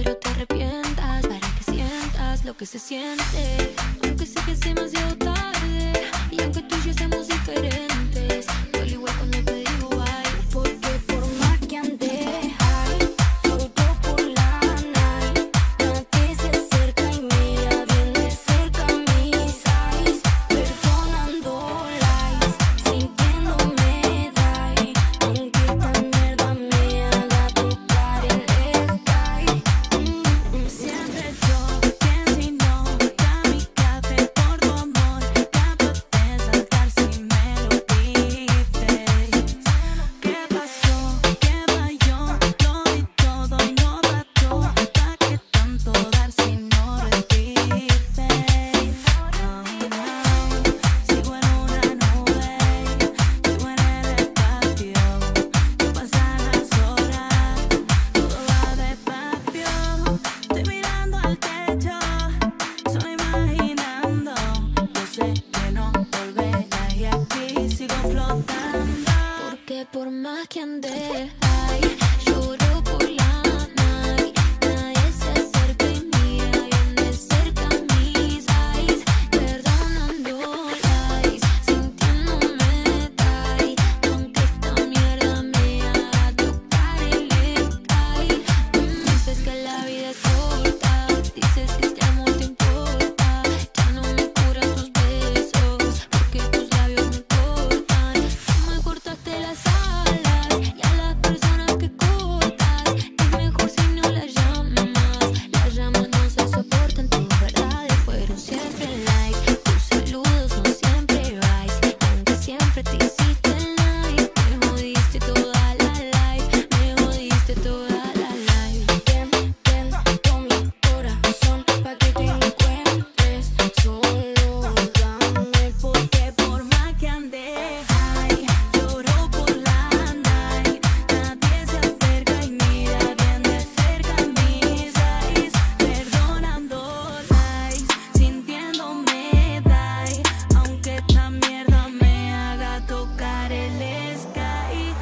pero te arrepientas, para que sientas lo que se siente. Aunque sé que es demasiado tarde, y aunque tú y yo seamos diferentes, duele igual cuando te digo ay. Porque por más que ande high, lloro por la night. Nadie se acerca y mira bien de cerca mis eyes. Perdonando lies, sintiéndome die. Aunque esta mierda me haga tocar el sky. Siempre yo pienso y no kamikaze por tu amor. Capaz de saltar si me lo dices. ¿Qué pasó? ¿Qué falló? Lo di todo y no bastó. ¿Pa' qué tanto dar si no recibes? No, no, sigo en una nube, sigo en el espacio. No pasan las horas, todo va despacio. Estoy mirando al techo, solo imaginando. Yo sé que no volverás y aquí sigo flotando. Porque por más que ande ay, lloro por la night. Nadie se acerca y mira bien de cerca mis eyes. Perdonando lies, sintiéndome die. Aunque esta mierda me haga tocar el sky. Dices que la vida es corta, dices que este amor te importa. Ya no me curan tus besos, porque tus labios me cortan. Tú me cortaste las alas y a las personas que cortas es mejor si no las llamas. Las llamas no se soportan, tus verdades fueron siempre like. Tus saludos son siempre rise, aunque siempre te hiciste nice. Me jodiste toda la life, me jodiste toda la life. Ven, ven con mi corazón pa' que te encuentres. Solo dame, porque por más que ande high, lloro por la night. Nadie se acerca y mira bien de cerca mis eyes. Perdonando lies, sintiéndome die. Aunque esta mierda me haga tocar el sky.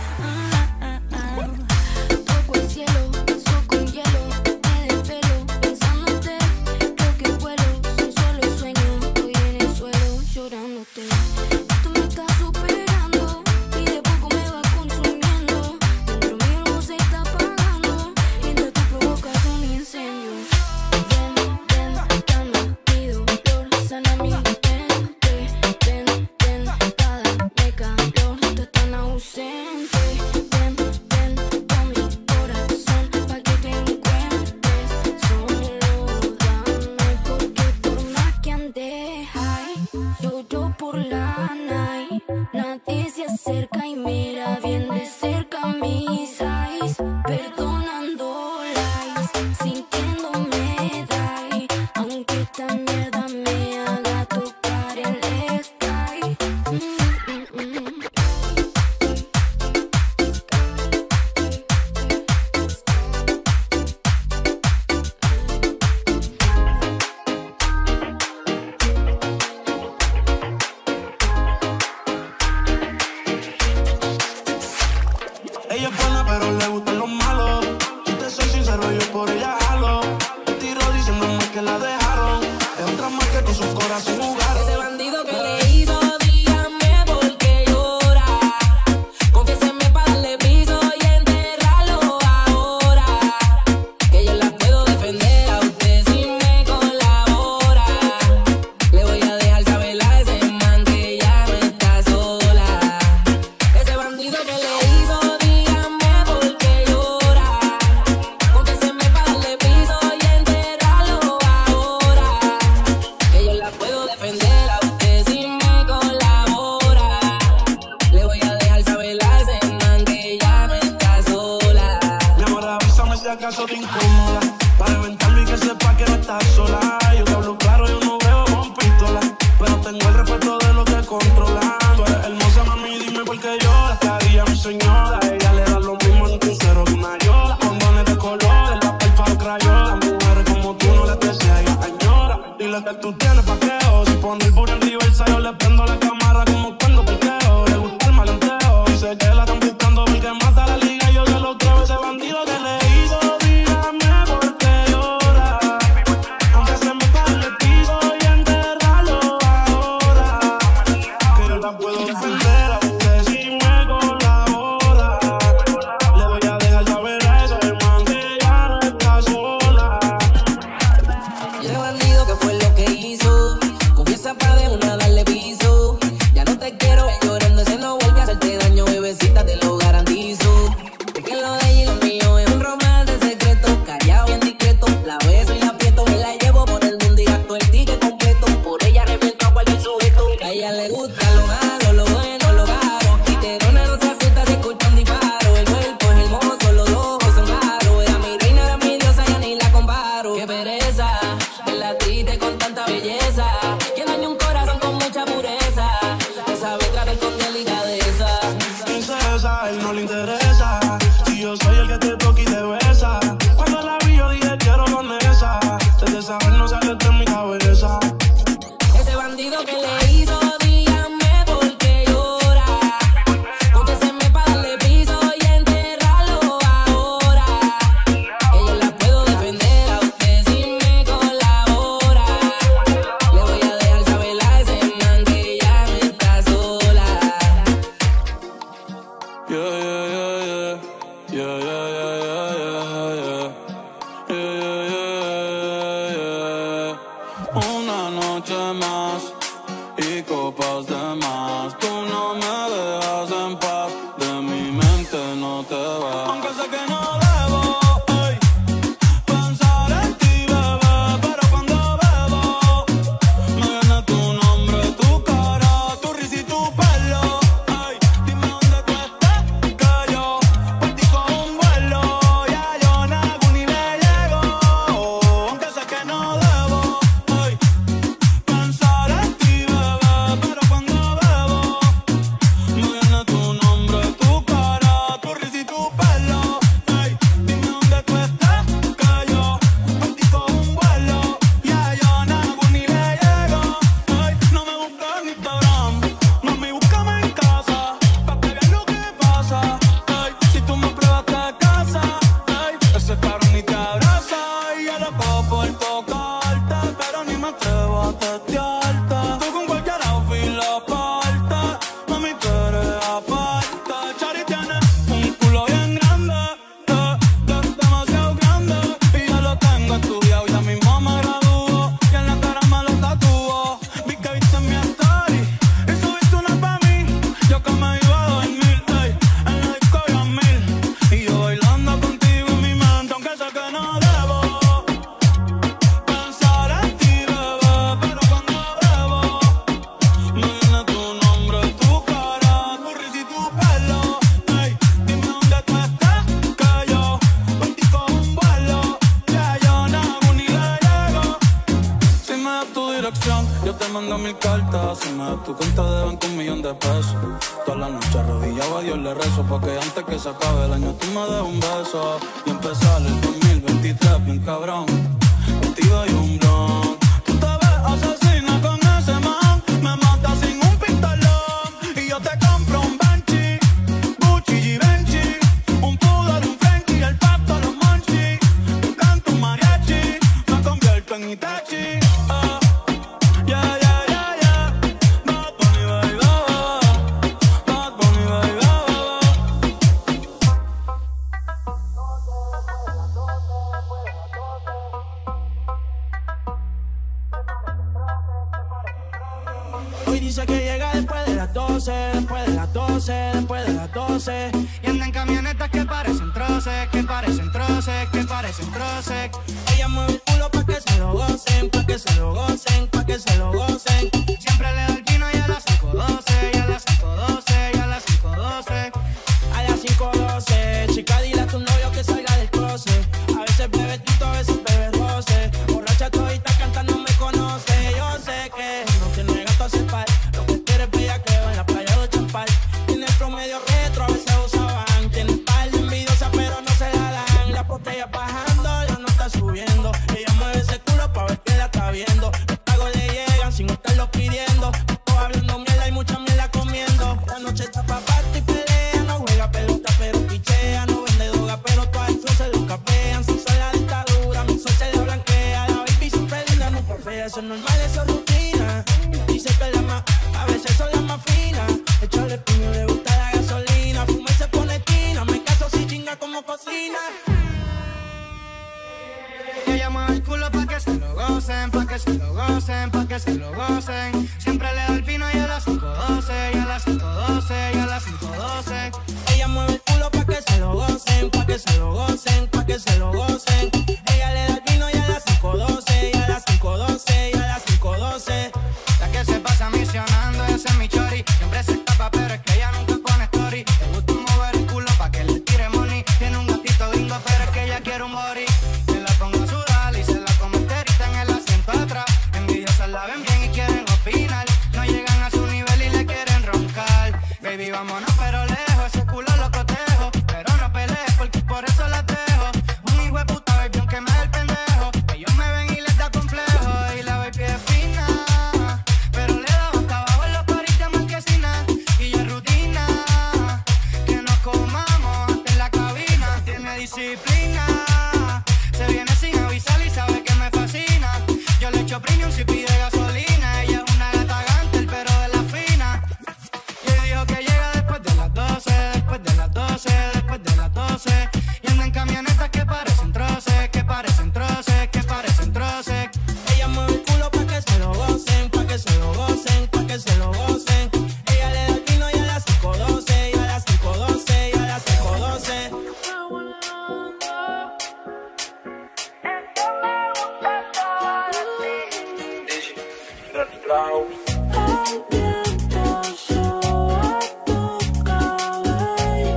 Toco el cielo, paso con hielo, me desvelo pensándote. Creo que vuelo, son solo sueños. Estoy en el suelo llorándote. Tú me estás superando y de poco me vas consumiendo. Dentro mío no se está apagando mientras tú provocas un incendio. Ven, ven, calma mi dolor, sana mi mente. Ven, ven, para darme calor, tú estás tan ausente. Ven, ven con mi corazón pa' que te encuentres. Solo dame, porque por más que ande high, lloro por la night. Nadie se acerca y mira bien de cerca mis eyes. Perdonando lies, sintiéndome die. Aunque esta mierda me haga tocar el sky. Ella es buena, pero le gustan los malos. Si te soy sincero, yo por ella jalo. Me tiro diciéndome que la dejaron. Es otra más que con su corazón jugaron. Ese bandido que le hizo, dígame por qué llora. Confiéseme pa' darle piso y enterrarlo ahora. Que yo la puedo defender a usted si me colabora. Le voy a dejar saber a ese man que ya no está sola. Ese bandido que le hizo, dígame por qué llora. Confiéseme pa' darle piso y enterrarlo ahora. Que yo la puedo defender a usted si me colabora. Le voy a dejar saber a ese man que ya no está sola. Mi amor, avísame si acaso te incomoda. Para reventarlo y que sepa que no estás sola. Yo te hablo claro, yo no veo con pistola. Pero tengo el respeto de lo que controla. Tú eres hermosa, mami, dime por qué lloras. Estaría mi señora, ella le da lo mismo en un crucero que una yola. Condones de colores, la pelpa o crayola. Mujeres como tú no les deseas, ella añora. Dile que tú tienes paqueo. Si pone el burro en reversa, yo le prendo la cámara como cuando parqueo. Le gusta el malenteo, dice que la están buscando porque mata la liga. Yo se lo creo, ese bandido que le hizo, dígame por qué yo loco por tocarte, pero ni me atrevo a testearte. Tú con cualquier outfit lo parte, mami tú eres aparte. Chari tiene un culo bien grande, demasiado grande, y yo lo tengo estudiado, ya mismo me graduó, y en la cara me lo tatuó. Vi que viste mi story y subiste una pa' mí, yo que me iba a dormir, ey, en la disco ya 1000, y yo bailando contigo en mi mente, aunque sé que no debo pensar en ti, bebé, pero cuando bebo me viene tu nombre, tu cara, tu risa y tu pelo. Ey, dime dónde tú estás, que yo por ti cojo un vuelo, que yo no hago ni le llego. Si me das tu dirección, yo te mando 1000 cartas. Si me das tu cuenta de banco, 1.000.000 de pesos. Toda la noche arrodillado a Dios le rezo, porque antes que se acabe el año tú me des un beso y empezar el 2023 bien cabrón. Contigo hay un blon. Tú te ves asesina con ese man, me matas sin un pistolón, y yo te compro un Banshee, Gucci, Givenchy, un poodle, un Frenchie, el pato, los Monchi. Tú canto un mariachi, me convierto en Itachi. Yeah, yeah, yeah, yeah. Bad Bunny, baby, Bad Bunny, baby. Hoy dice que llega después de las 12, después de las 12, después de las 12. Y anda en camionetas que parecen troces, que parecen troces, que parecen troces. Ella mueve el culo pa' que se lo gocen, pa' que se lo gocen, pa' que se lo gocen. Siempre le da el vino y a las 5:12, y a las 5:12, y a las 5:12. A las 5:12, chica, dile a tu novio que salga del closet. A veces bebe tito, a veces bebe roce. Borracha todita cantando me conoce. Yo sé que no tiene gato a cepar, lo que quiere es bellaqueo en la playa de Champal. Tiene el promedio retro, a veces usaban. Tiene un par de envidiosa, pero no se la dan. La botella bajando, la nota subiendo. Ella mueve ese culo pa' ver que la está viendo. Los pagos le llegan sin estarlo pidiendo. Todos hablando mierda y mucha mierda comiendo. La noche está pa' parte y pelea. No juega pelota pero pichea. No vende droga pero todas el flow se lo capean. Si son la dictadura, mi sol se le blanquea. La baby siempre linda, nunca fea. Eso es normal, eso es rutina. Dice que la más, a veces son las más finas. Echarle piño, le gusta la gasolina. Fuma y se pone esquina. Me caso si chinga como cocina. Ella mueve el culo pa' que se lo gocen, pa' que se lo gocen, pa' que se lo gocen. Siempre le da el vino y a las 5:12, y a las 5:12, y a las 5:12. Ella mueve el culo pa' que se lo gocen, pa' que se lo gocen, pa' que se lo gocen. Ella le da el vino y a las 5:12, y a las 5:12, y a las 5:12. La que se pasa misionando, ese es mi chori. Siempre se escapa, pero es que ella nunca pone story. Le gusta mover el culo pa' que le tire money. Tiene un gatito gringo, pero es que ella quiere un body. Que la ponga a sudar y se la come enterita en el asiento atrás. Envidiosas la ven bien y quieren opinar. No llegan a su nivel y le quieren roncar. Baby, vámonos pero lejos, ese culo lo cotejo. Pero no pelees porque por eso la dejo. Un hijo de puta, baby, aunque me dé el pendejo. Ellos me ven y les da complejo. Y la baby es fina, pero le da boca abajo en los paris de marquesina. Y ya es rutina que nos comamos hasta en la cabina. Tiene disciplina, se viene sin avisar y sabe que me fascina. Yo le echo premium si pide gasolina. Ella es una gata gantel, pero de la fina. Y dijo que llega después de las 12, después de las 12, después de las 12. Y anda en camionetas que parecen troces, que parecen troces, que parecen troces. Ella mueve el culo pa' que se lo gocen, pa' que se lo gocen, pa' que se lo gocen. Ella le da el vino y a las 5:12, y a las 5:12, y a las 5:12. El viento soba tu cabello.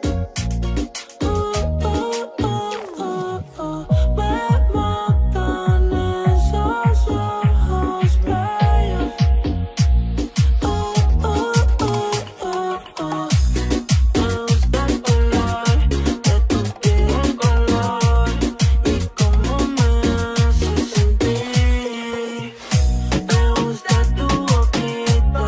Me matan esos ojos bellos. Me gusta el color de tu piel, color y cómo me hace sentir. Me gusta tu boquita.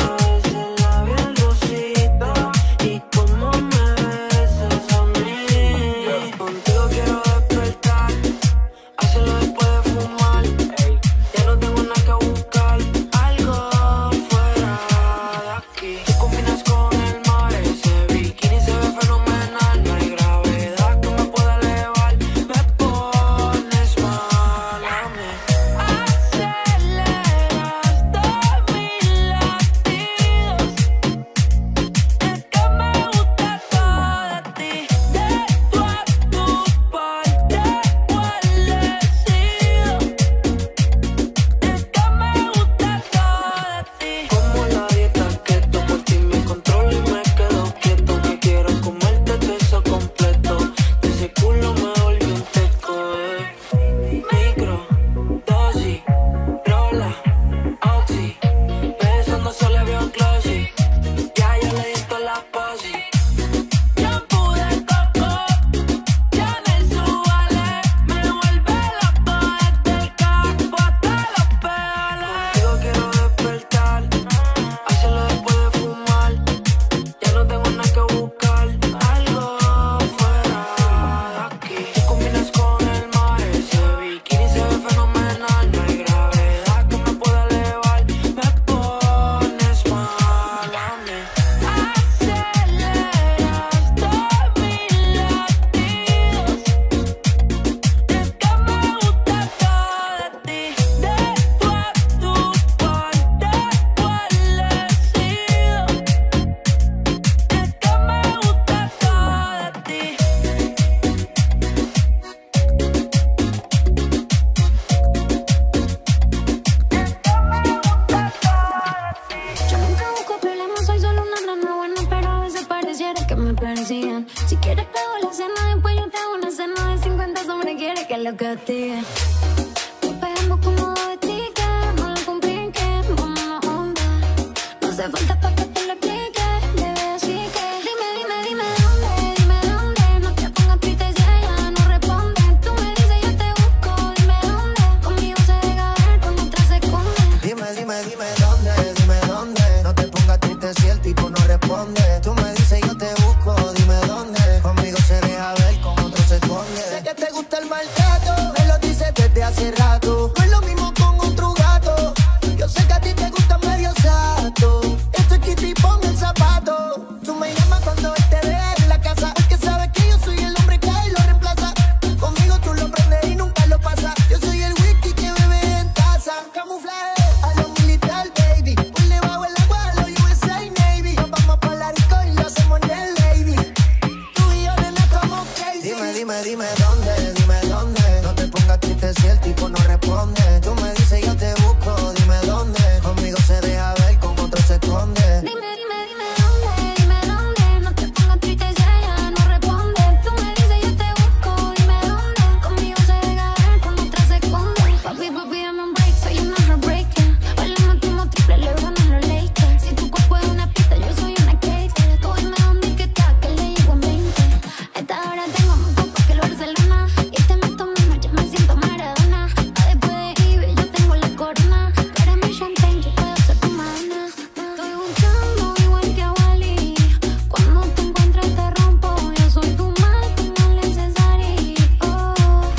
ti. Nos pegamos como de ticket, no lo compliques, vámonos a onda. No hace falta pa' que te lo explique, bebé, así que dime dónde. No te pongas triste si ella no responde. Tú me dices yo te busco, dime dónde. Conmigo se deja ver cuando otra se esconde. Dime dónde. No te pongas triste si el tipo no responde. Tú me dices yo te busco, dime dónde. Conmigo se deja ver con otro se esconde. Sé que te gusta el maltrato, me lo dices desde hace rato. No es lo mismo con otro gato. Yo sé que a ti te gusta medio sato. Esto es Kitty, pon el zapato. Tú me llamas cuando él te vea en la casa, porque sabes que yo soy el hombre que a él lo reemplaza. Conmigo tú lo prendes y nunca lo pasas. Yo soy el whisky que bebe en taza. Camuflaje a lo militar, baby. Por debajo el agua a lo USA Navy. Nos vamos pa' la disco y lo hacemos en el lady. Tú y yo, nena, estamos crazy. Dime dónde. No te pongas triste si el tipo no responde. Tú me dices yo te busco, dime dónde. Conmigo se deja ver, con otro se esconde. Dime dónde. No te pongas triste si ella no responde. Tú me dices yo te busco, dime dónde. Conmigo se deja ver cuando otra se esconde. Papi, dame un break, soy una heartbreaker. Hoy le metimos triple, LeBron en los Lakers. Si tu cuerpo es una pista, yo soy una skater. Tú dime dónde que estás, que le llego en 20. A esta hora tengo más copas que el Barcelona. Y te meto menos, ya me siento Maradona. Pa' después de Ibe, yo tengo la corona. Pero mi champagne, yo puedo ser tu mana. Estoy buscando igual que a Wally. Cuando te encuentres te rompo. Yo soy tu mal necesario. Oh.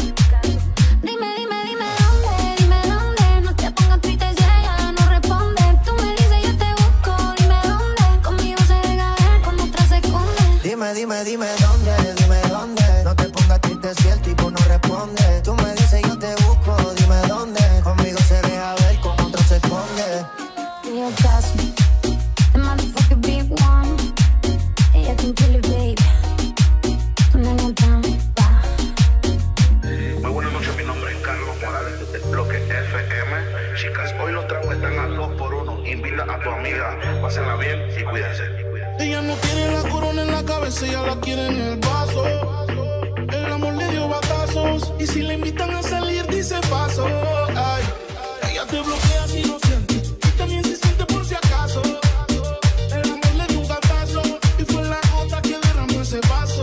Dime dónde. No te pongas triste si ella no responde. Tú me dices yo te busco, dime dónde. Conmigo se deja ver cuando otra se esconde. Dime dónde. No te pongas triste si el tipo no responde. Tú me dices yo te busco, dime dónde. Conmigo se deja ver, con otro se esconde. Yo trust me, the motherfucker big one. Ella can kill it, baby. No down, pa. Muy buenas noches, mi nombre es Carlos Morales desde el bloque FM. Chicas, hoy los tragos están a 2x1. Invita a tu amiga, pásenla bien y cuídense. Ella no tiene la corona en la cabeza, ella la quiere en el vaso. El amor le dio batazos y si le invitan a salir dice paso. Ay, ella te bloquea si no siente y también se siente por si acaso. El amor le dio un gatazo y fue la gota que derramó ese vaso.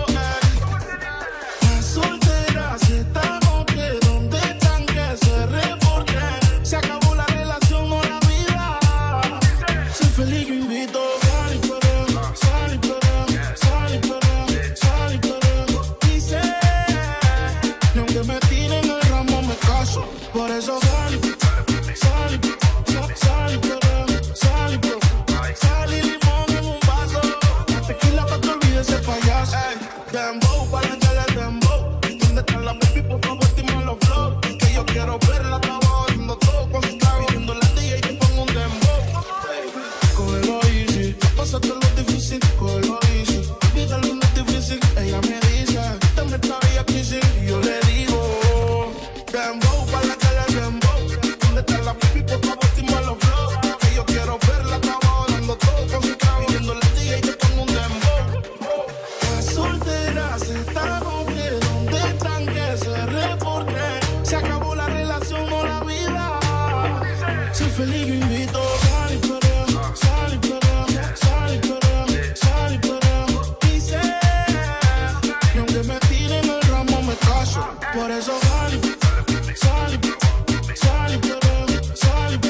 Las solteras estamos que donde están que se reporten. Se acabó la relación, no la vida. Soy feliz, yo invito. Por eso sal y limón en un vaso. Tequila pa' que olvide ese payaso. Dembow, para echarle dembow. ¿Dónde están las baby? Por favor, dime los flow. Que yo quiero verla, estaba haciendo todo con su trago. Viendo la DJ y te pongo un dembow. Cógelo easy, pásate lo difícil. Cógelo easy, olvídalo lo difícil. Ella me dice, dame esta bella crisis. Y yo le digo, dembow, para la ¿dónde está la baby? Por favor, dime los flow. Que yo quiero verla, estaba dando todo con su trago. Viendo la DJ y te pongo un dembow. Las solteras están que donde están que se reporten. Se acabó la relación, no la vida. Soy feliz, yo invito. Sal y perrea. Dice, y aunque me tiren el ramo me caso. Por eso sal y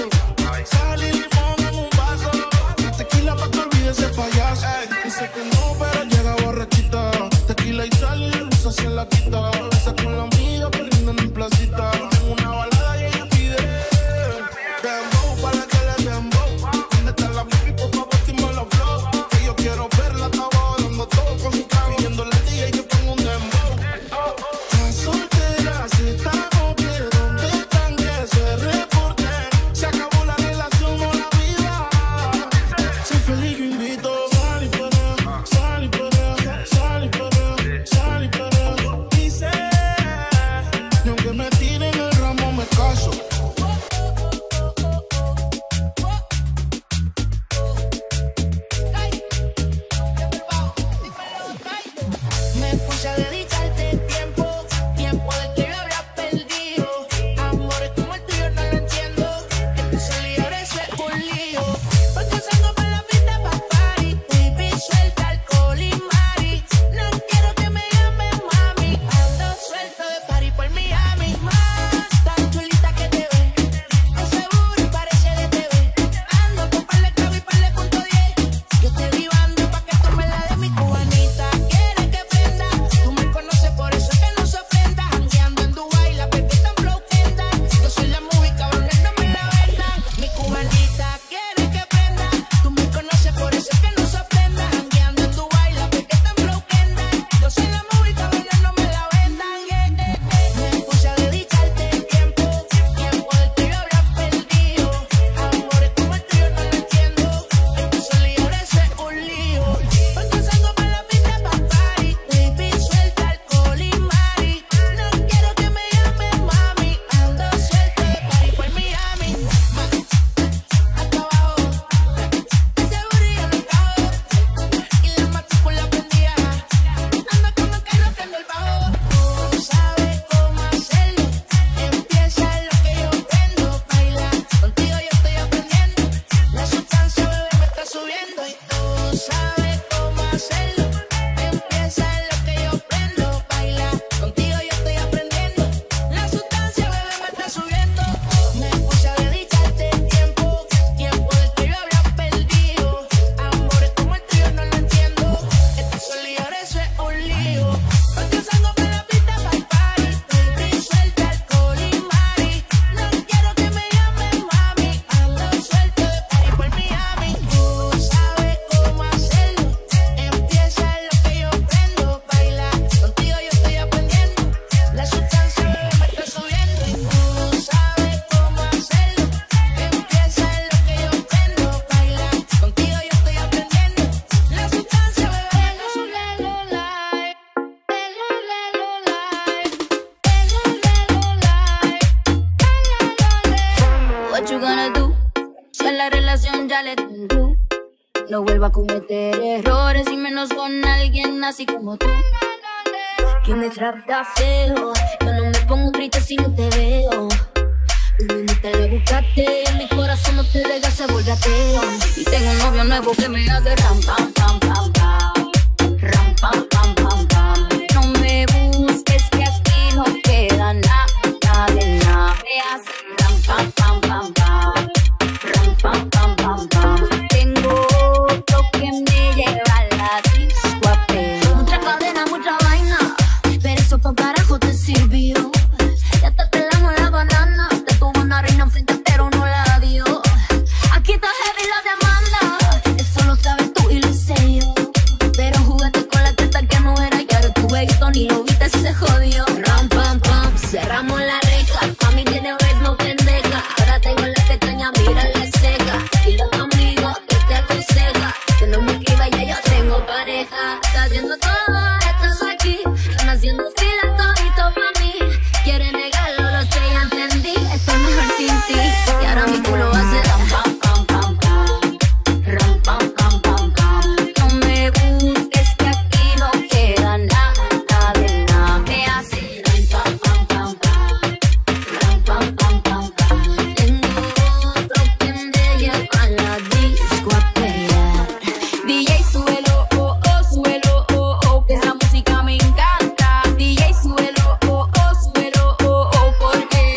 relación ya le tengo. No vuelvo a cometer errores y menos con alguien así como tú, que me trata feo. Yo no me pongo triste si no te veo. Te le buscaste, en mi corazón no te deja, se vuelve ateo. Y tengo un novio nuevo que me hace ram pam pam pam pam, ram pam pam pam pam. No me busques que aquí no queda nada de nada. Me hace ram pam pam pam pam, ram pam pam pam pam. Tengo otro que me lleva a la disco a pedo. Mucha cadena, mucha vaina, pero eso pa' carajo te sirvió. Ya te pelamos la banana. Una reina enfrente pero no la dio. Aquí está heavy la demanda. Eso lo sabes tú y lo sé yo. Pero jugaste con la teta que no era. Y ahora tu jueguito ni lo viste, se jodió. Ram pam pam, cerramos la reja. Pa' mí tiene red, no pendeja. Ahora tengo la pestaña, mira la seca. Y los amigos que te aconseja que no me escriba, ya yo tengo pareja. Estás haciendo todo, estás aquí. Están haciendo fila todito pa' mí. Quieren negarlo, lo sé, ya entendí. Estoy mejor sin ti. Y ahora mi culo hace ram pam pam pam pam, ram pam pam pam pam. No me busques que aquí no queda nada de nada. Me hace ram pam pam pam pam, ram pam pam pam pam. Tengo otro que me lleva a la disco a pelear. DJ súbelo, oh oh, súbelo, oh oh, que esa música me encanta. DJ súbelo, oh oh, súbelo, oh oh, porque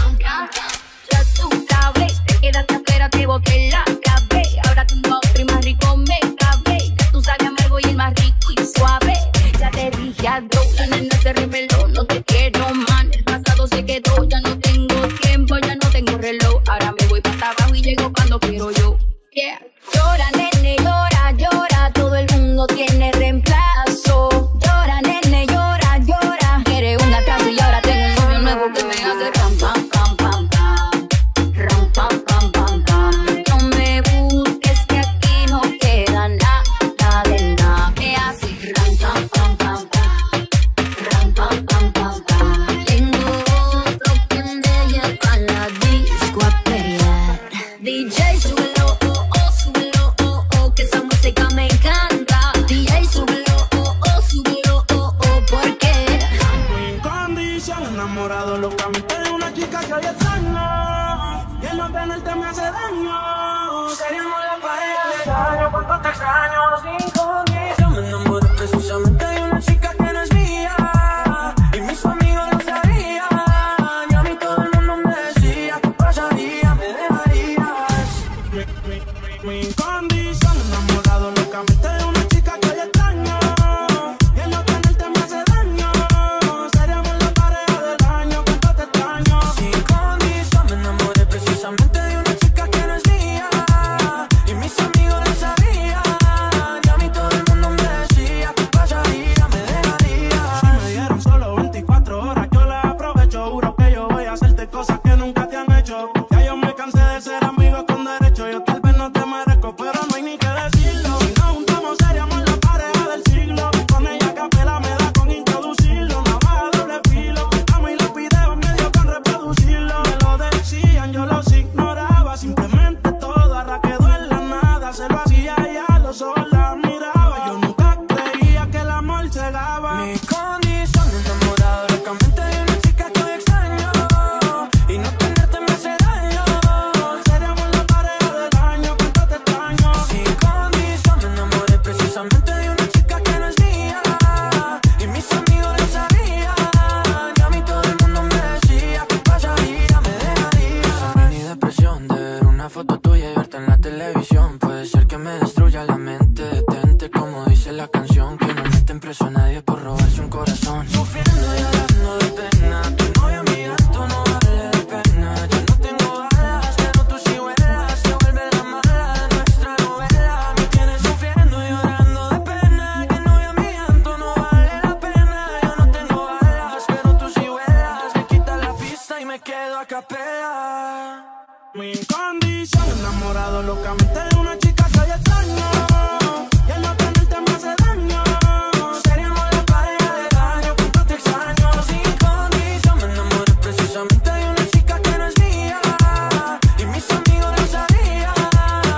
ya tú sabes, te quedaste afuera, te boté la clave. Ahora tengo otro y más rico me cabe. Ya tú sabes amargo y el más rico y suave. Ya te dije adiós, la nena se reveló, no te quiero man. El pasado se quedó, ya no tengo tiempo, ya no tengo reloj. Ahora me voy para abajo y llego cuando quiero yo. Yeah. Llora, nene, llora, llora, todo el mundo tiene reemplazo. Llora, nene, llora, llora. Quiere un atraso y ahora tengo un novio nuevo que me hace ram pam pam pam pam, ram pam pam pam pam. No me busques que aquí no queda nada de nada. Me hace ram pam pam pam pam, ram pam pam pam pam. Tengo otro que me lleva a la disco a pelear. DJ súbelo, oh oh, súbelo, oh oh, que esa música me encanta. DJ súbelo, oh oh, súbelo, oh oh, porque Mi condición, enamorado locamente de una chica que hoy extraño. Y el no tenerte me hace daño. Seríamos la pareja del año, cuánto te extraño sin condición. Me enamoré precisamente de una chica que no es mía. Y mis amigos lo sabían. Y a mí todo el mundo me decía que pasaría, me dejarías. Mi condición, enamorado locamente de una chica que hoy extraño. Y el no tenerte me hace daño. Seríamos la pareja del año, cuánto te extraño. Sin condición, me enamoré precisamente de una chica que no es mía. Y mis amigos lo sabían. Y a mí todo el mundo me decía que pasaría, me dejarías. Si me dieron solo 24 horas, yo las aprovecho. Juro que yo voy a hacerte cosas que nunca te han hecho. Ya yo me cansé de ser amigos con derecho. Yo tal vez no te merezco, pero no hay ni que decirlo. Si nos juntamos seríamos la pareja del siglo. Con ella capela me da con introducirlo. Navaja doble filo. Amo y los videos medio con reproducirlo. Me lo decían, yo los ignoraba. Simplemente todo ahora quedó en la nada. Se lo hacía y a los ojos la miraba. Yo nunca creía que el amor cegaba. Mi condición, enamorado locamente de una chica que hoy extraño. Y no tenerte me hace daño. Seríamos la pareja del año, cuánto te extraño. Sin condición, me enamoré precisamente de una chica que no es mía. Y mis amigos lo sabían. Y a mí todo el mundo me decía que pasaría, me dejaría. Ni depresión de ver una foto tuya y verte en la televisión. Puede ser que me destruya la mente. Detente como dice la canción, que no meten preso a nadie por robarse un corazón. Sufriendo y llorando de pena. Tu novia mía, tú no vale la pena. Yo no tengo alas, pero tú sí vuelas. Se vuelve la mala de nuestra novela. Me tienes sufriendo y llorando de pena. Que novia mía, tú no vale la pena. Yo no tengo alas, pero tú sí vuelas. Me quitas la pista y me quedo a capela. Mi condición, enamorado locamente de una chica que hoy extraño. Y el no tenerte me hace daño. Seríamos la pareja del año, cuánto te extraño. Sin condición, me enamoré precisamente de una chica que no es mía. Y mis amigos lo sabían.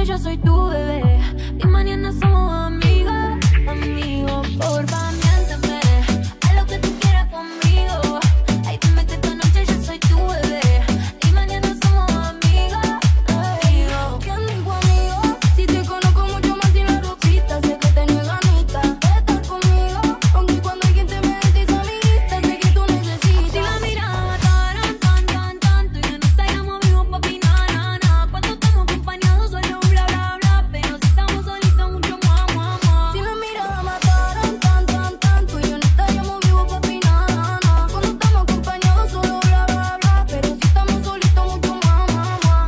noche yo soy tu bebé y mañana somos amigos, amigos. Porfa, miénteme, haz lo que tú quieras conmigo. Ay, dime que esta noche yo soy tu bebé y mañana somos amigos, amigos. ¿Quién dijo amigo? Si te conozco mucho más sin la ropita, sé que tenés ganita de estar conmigo. Aunque cuando alguien te me decís amiguita, sé que tú necesitas. Si la mirada mataran tanto y yo no estaríamos vivos, papi, na. Cuando estamos acompañados solo bla, bla, bla, pero si estamos solitos mucho más, más. Si la mirada mataran tanto y yo no estaríamos vivos, papi, na. Cuando estamos acompañados solo bla, bla, bla, pero si estamos solitos mucho más, más.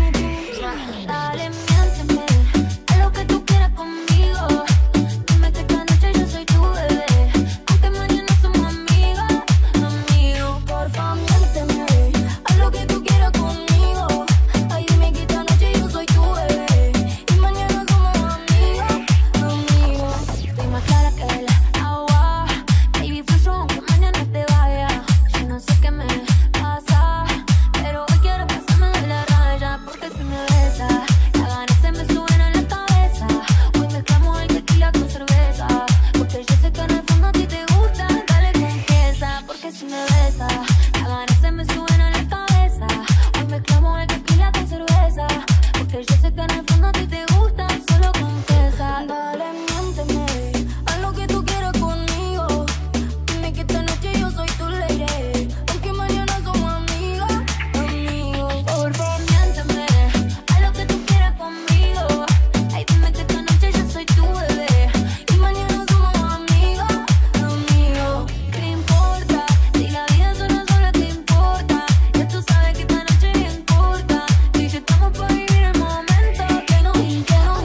Dale, miénteme, haz lo que tú quieras conmigo. Dime que esta noche yo soy tu bebé, aunque mañana somos amigos, amigos. Porfa, miénteme, haz lo que tú quieras conmigo. Ay, dime que esta noche yo soy tu bebé y mañana somos amigos, amigos. Estoy más clara que el agua, baby, fluyo aunque mañana te vaya. Yo no sé qué me pasa, pero hoy quiero pasarme de la raya, porque si me besas, las ganas se me suben a la cabeza. Hoy mezclamos el tequila con cerveza, porque yo sé que en el fondo a ti te gusta. Dale, confiesa, porque si me besas, las ganas se me suben a la cabeza. Hoy mezclamos el tequila con cerveza, porque yo sé que en el fondo a ti te gusta. Solo confiesa. Dale, miénteme, haz lo que tú quieras conmigo. Dime que esta noche yo soy tu lady, aunque mañana somos amigos, amigos. Porfa, miénteme, haz lo que tú quieras conmigo. Ay, dime que esta noche yo soy tu bebé Y mañana somos amigos, amigos. ¿Qué importa? Si la vida es una sola, ¿qué importa? Ya tú sabes que esta noche es bien corta y si estamos para vivir el momento que nos importa.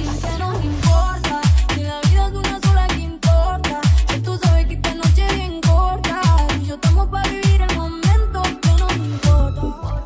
Si la vida es una sola, ¿qué importa? Ya tú sabes que esta noche es bien corta y yo estamos para vivir el momento que nos importa.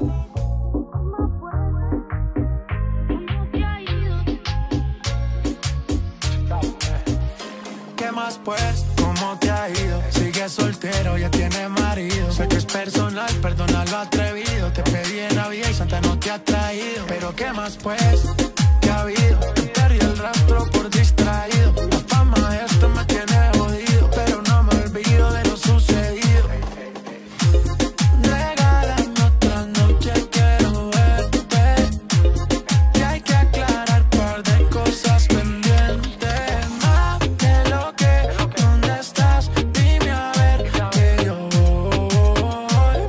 ¿Qué más pues? ¿Cómo te ha ido? Sigues soltero, ya tienes marido. Sé que es personal, perdona lo atrevido. Te pedí en Navidad y Santa no te ha traído. Pero ¿qué más pues? ¿Qué ha habido? Te perdí el rastro por distraído. La fama de esto me tiene jodido, pero no me olvido de lo sucedido. Regálame otra noche, quiero verte. Que hay que aclarar par de cosas pendientes. Más de lo que, ¿dónde estás? Dime a ver que yo voy.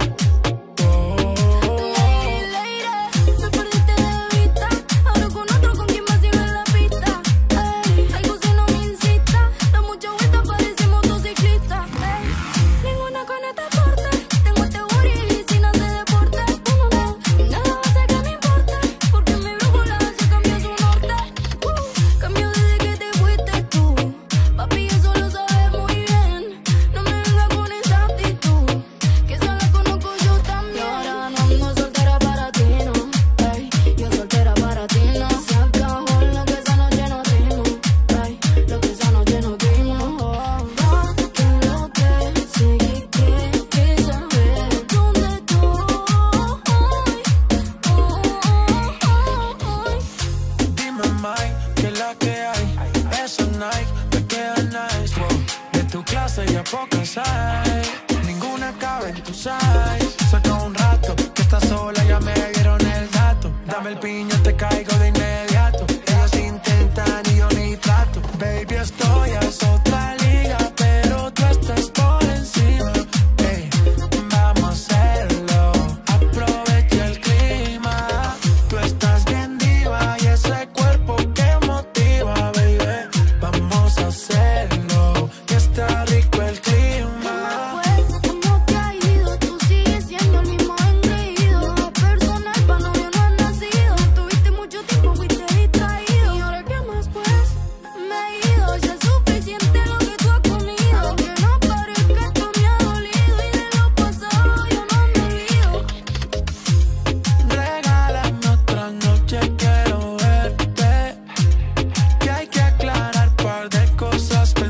Lady, me perdiste de vista. Ahora con otro, con quien más sigo en la pista. Algo si no me incita. Da mucha vuelta, parece motociclista. Ninguna con este porte. Tengo este booty y sin hacer deporte. Nada va a hacer que me importe, porque mi brújula se cambió su norte. Cambió desde que te fuiste tú. Papi, eso lo sabes muy bien. No me vengas con esa actitud, que esa la conozco yo también. Y ahora no ando soltera para ti, no. Ey, yo soltera para ti, no. Se acabó lo que esa noche nos dimos. Ey, lo que esa noche nos dimos. Que lo que seguí, que saber dónde estoy. Dime, Mike, que es la que hay. Esa Nike me queda nice, wow. De tu clase ya pocas hay. Ninguna cabe en tu size. Saca un rato que estás sola, ya me dieron el dato. Dame el piño, te caigo de inmediato. Ellos intentan y yo ni trato. Baby, esto ya es otra liga, pero tú estás por encima. Ey, vamos a hacerlo. Aprovecha el clima. Tú estás bien diva y ese cuerpo que motiva, baby. Vamos a hacerlo, que está rico el clima. ¿Cómo te ha ido? Tú sigues siendo el mismo engreído. Es personal, pa' novio no has nacido. Tuviste mucho tiempo, fuiste distraído. Y ahora, ¿qué más pues? Me he ido, ya es suficiente lo que tú has comido. Que no parezca, esto me ha dolido. Y de lo pasado yo no me olvido. Regálame otra noche, quiero verte. Que hay que aclarar par de cosas pendientes.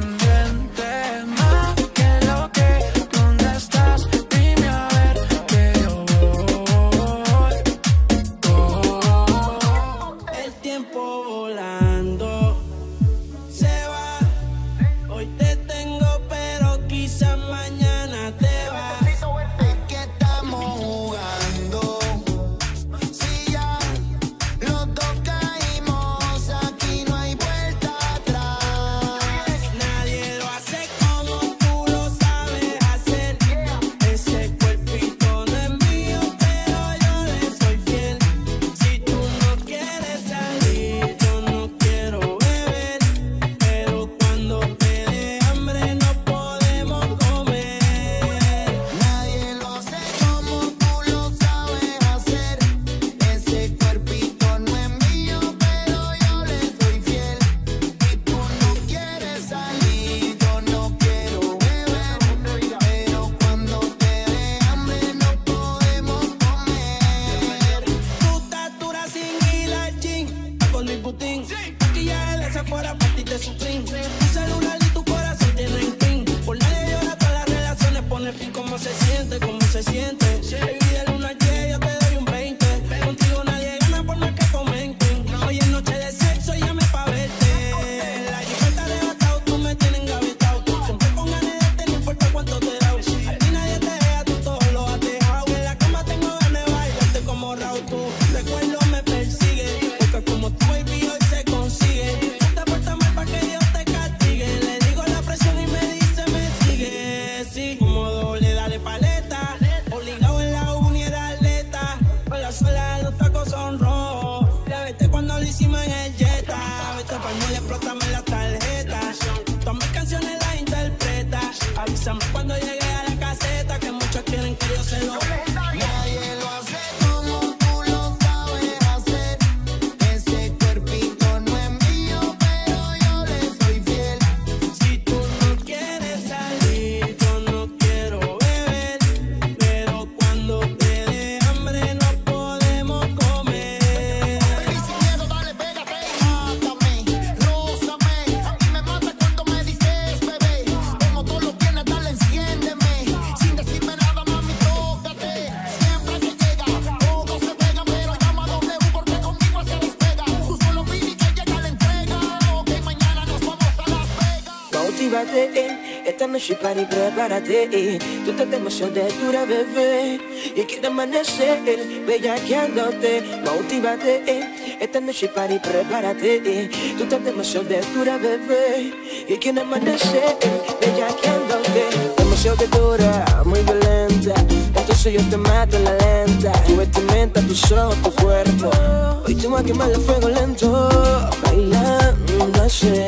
Todas mis canciones las interpreta. Avísame cuando llegue a la caseta, que muchos quieren que yo se lo dé. Nadie lo hace como tú lo sabes hacer. Ese cuerpito no es mío, pero yo le soy fiel. Si tú no quieres salir, yo no quiero beber, pero cuando te dé hambre no podemos comer. Y sin miedo, dale, pégate, mátame, rózame. A mí me mata cuando me dices, bebé. Como tú lo tienes, dale, enciéndeme. Sin decirme nada, mami, tócate. Siempre que llega, todo se pega, pero llama a W porque conmigo se despega. Tú solo pide que llega la entrega. Ok, mañana nos vamos a Las Vegas. Motívate, esta noche para y prepárate. Tú estás demasiado dura, bebé, y quiero amanecer bellaqueándote. Motívate, esta noche para y prepárate. Tú estás demasiado dura, bebé, y quiero amanecer bellaqueándote. Demasiado dura, muy violenta, entonces yo te mato en la lenta. Tu vestimenta, tus ojos, tu cuerpo, hoy te voy a quemar a fuego lento. Bailando así,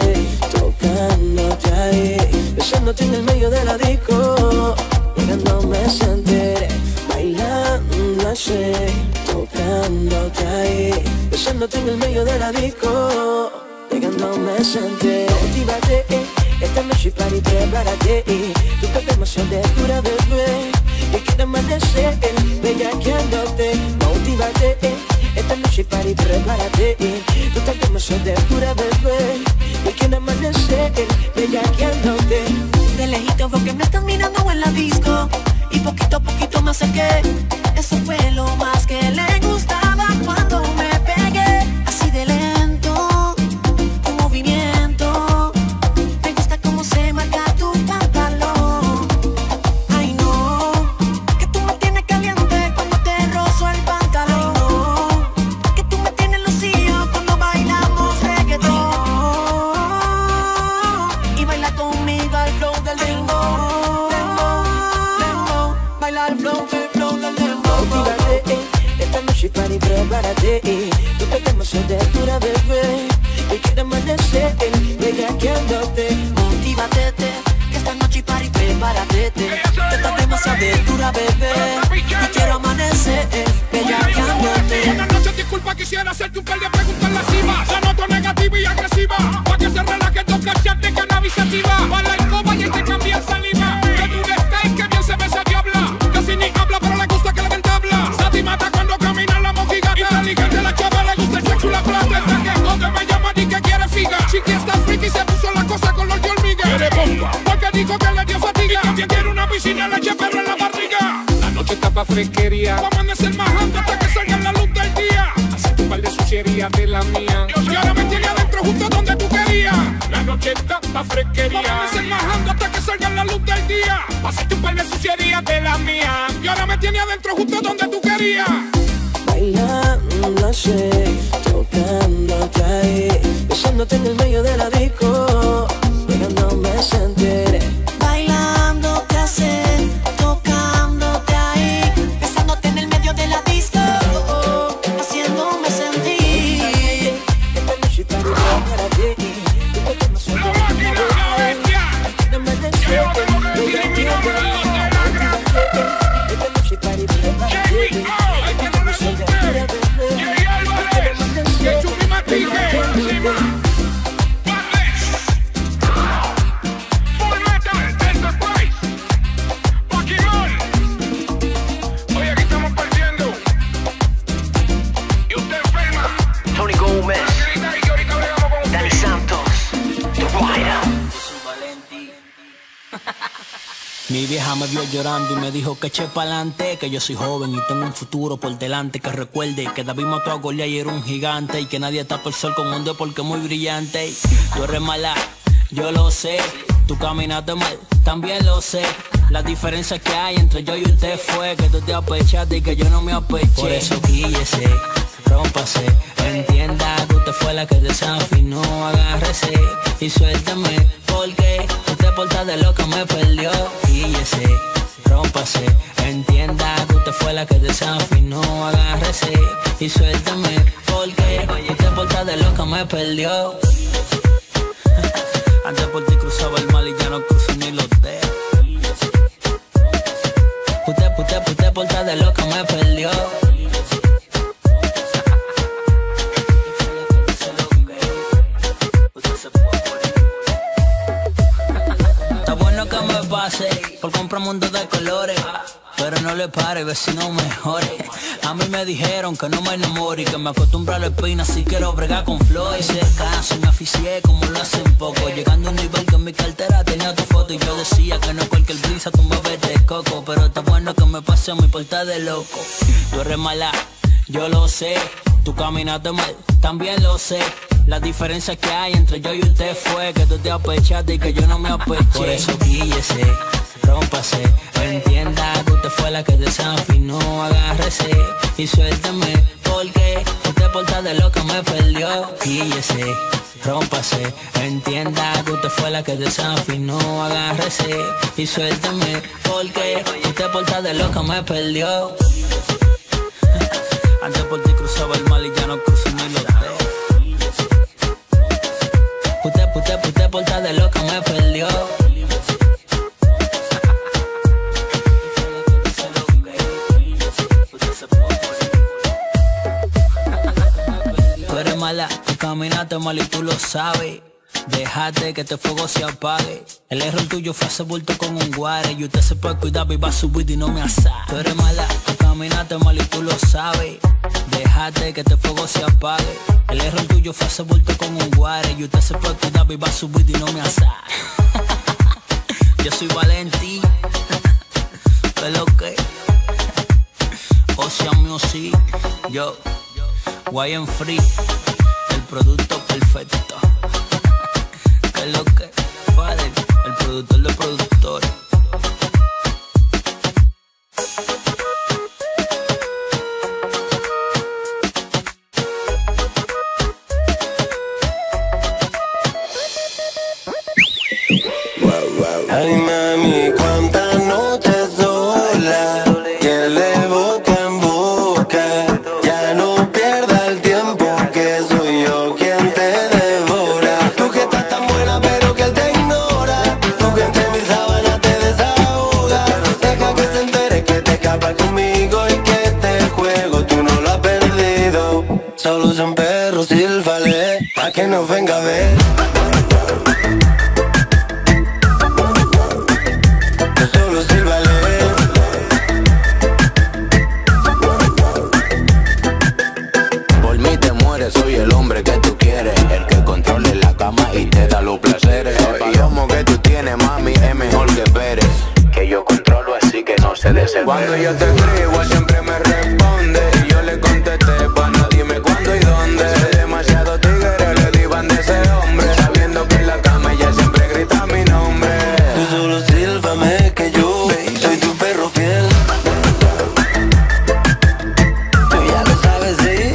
tocándote ahí, besándote en el medio de la disco, llegándome a sentir. Bailando así, tocándote ahí, besándote en el medio de la disco, llegándome a sentir. Motívate, esta noche para y prepárate. Tú estás demasiado dura, bebé, y quiero amanecer bellaqueándote. Motívate, esta noche para y prepárate. Tú estás demasiado dura, bebé, y quiero amanecer bellaqueándote. De lejito veo que me estás mirando en la disco, y poquito a poquito me acerqué. Eso fue lo más que le gustaba cuando me pegué. Así de lento, tu movimiento, me gusta cómo se marca tu pantalón. Ay no, que tú me tienes caliente cuando te rozo el pantalón. Ay no, que tú me tienes lucido cuando bailamos reggaetón. Y baila conmigo al flow del dembow, dembow, baila al flow del dembow. Motívate, esta noche para y prepárate. Tú estás demasiado dura, bebé, y quiero amanecer bellaqueándote. Motívate, que esta noche para y prepárate. Tú estás demasiado dura, bebé, y quiero amanecer bellaqueándote. Buenas noches, disculpa, quisiera hacerte un par de preguntas lascivas. La noto negativa y agresiva, pa' que se relaje dos cachete cannabis activa. Pa' la alcoba y te cambia saliva. Que tú estás que bien se besa diabla. Casi ni habla, pero le gusta que le den tabla. Sati mata cuando camina la mojigata. Inteligente la chava, le gusta el sexo y la plata. Esta que joder me llama y que quiere figa. Chiqui está friki, se puso la cosa color de hormiga. Quiere bomba, porque dijo que le dio fatiga. Y también quiere una piscina, le eche perro en la barriga. La noche está pa' fresquería, vamos a amanecer majando hasta que salga la luz del día. Hacerte un par de sucierías de la mía, y ahora me tiene adentro justo donde tú querías. La noche está pa' fresquería, vamos a amanecer majando hasta que salga la luz del día. Hacerte un par de sucierías de la mía, y ahora me tiene adentro justo donde tú querías. Bailando así, tocándote ahí, besándote en el medio de la disco, llegándome a sentir. Bailándote así, tocándote ahí, besándote en el medio de la disco, haciéndome sentir. Esta noche para y prepárate. Tú estás demasiado dura, bebé, y quiero amanecer bellaqueándote. Esta noche para y prepárate. Tony Gómez, Dani Santos, The Rider. Mi vieja me vio llorando y me dijo que eche pa'lante, que yo soy joven y tengo un futuro por delante. Que recuerde que David mató a Goliat y era un gigante, y que nadie tapa el sol con un dedo porque es muy brillante. Yo eres mala, yo lo sé, tú caminaste mal, también lo sé. La diferencia que hay entre yo y usted fue que tú te apechaste y que yo no me apeché. Por eso quíllese, rómpase, entienda que usted fue la que desafinó. Agárrese y suéltame, porque usted porta de lo que me perdió. Quíllese, rómpase, entienda que usted fue la que desafinó. Agárrese y suéltame, porque usted porta de lo que me perdió. Antes por ti cruzaba el mar y ya no cruzo ni los dedos. Usted por estar de loca me perdió. Está bueno que me pase por comprar mundo de colores, pero no le pare, vecino mejores. A mí me dijeron que no me enamore y que me acostumbro a la espina si quiero bregar con flores. Si acaso me aficié como lo hacen poco, llegando a un nivel que en mi cartera tenía tu foto y yo decía que no cualquier brisa tú me ves de coco. Pero está bueno que me pase a mi portal de loco. Tú eres mala, yo lo sé, tú caminaste mal, también lo sé. La diferencia que hay entre yo y usted fue que tú te apechaste y que yo no me apeché. Por eso guíllese, rómpase, entienda que usted fue la que desafinó. Agárrese y suélteme, porque usted por estar de loca me perdió. Guíllese, rómpase, entienda que usted fue la que desafinó. Agárrese y suélteme, porque usted por estar de loca me perdió. Antes por ti cruzaba el mar y ya no cruzo ni los dedos. Usted por estar de loca me perdió. Tú eres mala, tú caminaste mal y tú lo sabes. Déjate que este fuego se apague. El error tuyo fue hacer bulto con un guare y usted se puede cuidar y va a subir y no me asar. Tú eres mala, tú caminaste mal y tú lo sabes. Déjate que este fuego se apague. El error tuyo fue hacer bulto con un guare y usted se puede cuidar y va a subir y no me asar. Yo soy Valentín, ¿qué es lo que? Ocean Music, yo, YN Free, el producto perfecto. ¿Qué es lo que? Fader, el productor de productores. Ay mami, cuántas noches sola, que de boca en boca, ya no pierda el tiempo que soy yo quien te devora. Tú que estás tan buena pero que él te ignora, tú que entre mis sábanas te desahogas. Deja que se entere que te escapas conmigo y que este juego tú no lo has perdido. Solo son perros, sílvale, pa' que nos venga a ver. Soy el hombre que tú quieres, el que controle la cama y te da los placeres. El palomo que tú tienes, mami, es mejor que Pérez, que yo controlo así que no se desespere. Cuando yo te escribo, él siempre me responde y yo le contesté, pana, dime cuándo y dónde. Demasiado tigre le divan de ese hombre, sabiendo que en la cama ella siempre grita mi nombre. Tú solo sílvame que yo soy tu perro fiel. Tú ya lo sabes, sí.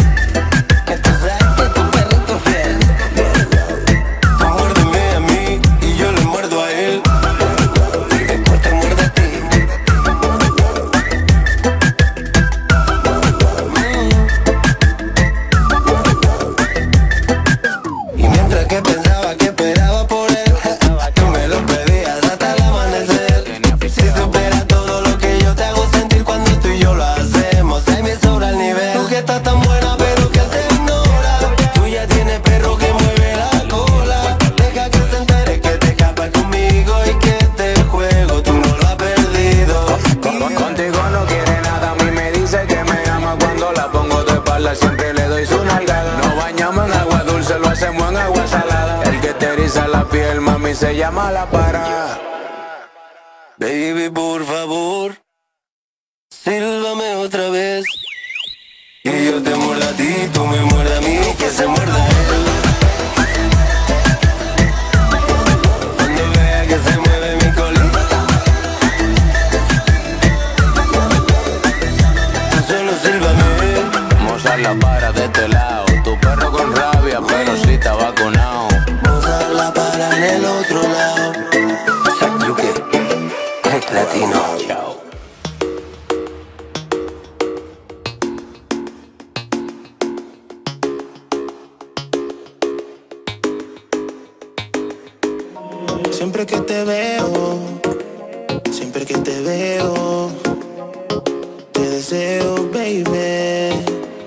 Siempre le doy su nalgada. No bañamos en agua dulce, lo hacemos en agua salada. El que te eriza la piel, mami, se llama la para. Baby, por favor, sílvame otra vez. Y yo te muerda a ti, tú me muerdas a mí, que se muerda él. Cuando vea que se mueve mi colita, tú solo sílvame. La para de este lado, tu perro con rabia, pero sí está vacunado. Usar la para en el otro lado. Yuke, es latino. Chao. Siempre que te veo, siempre que te veo, te deseo, baby.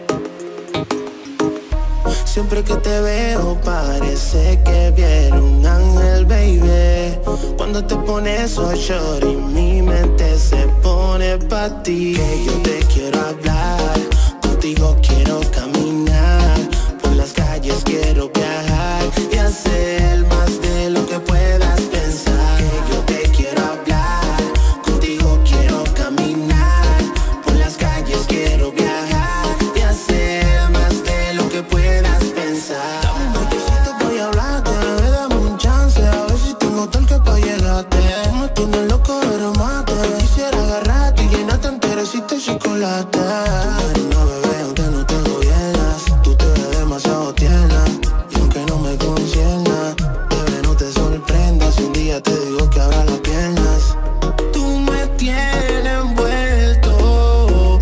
Siempre que te veo parece que viene un ángel, baby. Cuando te pones so shorty, mi mente se pone pa' ti. Que yo te quiero hablar, contigo quiero caminar, por las calles quiero viajar y hacer más de lo que puedas pensar. Que yo te quiero hablar, contigo quiero caminar, por las calles quiero viajar y hacer más de lo que puedas pensar. Dame un toquecito, voy a hablarte, bebé, dame un chance, a ver si tengo tal que pa' llegarte. Tú me tienes loco, pero mate, quisiera agarrarte y llenarte enterecito de chocolate. Tú eres una bebé, aunque no te gobiernas, tú te ves demasiado tierna, y aunque no me concierna, bebé, no te sorprendas si un día te digo que abra las piernas. Tú me tienes envuelto,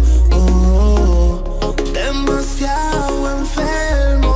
demasiado enfermo.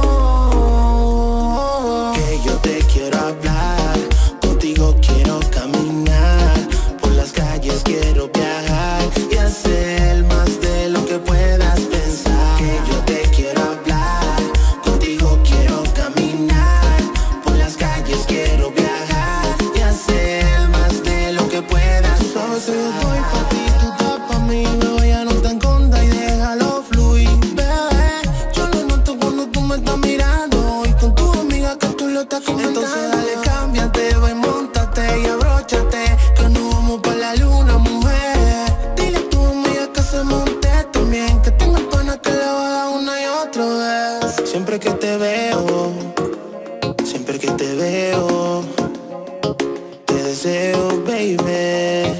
Que yo te quiero hablar, contigo quiero caminar, por las calles quiero viajar y hacer más de lo que puedas pensar. Que yo te quiero hablar, contigo quiero caminar, por las calles quiero viajar y hacer más de lo que puedas pensar. Tú sabes que yo estoy pa' ti, tú estás pa' mí, bebé, ya no te escondas y déjalo fluir. Bebé, yo lo noto cuando tú me estás mirando y con tu amiga que tú lo estás comentando. Entonces dale, cámbiate, ve, móntate y abróchate, que nos vamos pa' la luna, mujer. Dile a tu amiga que se monte también, que tenga pana que le va a dar una y otra vez. Siempre que te veo, siempre que te veo, te deseo, baby.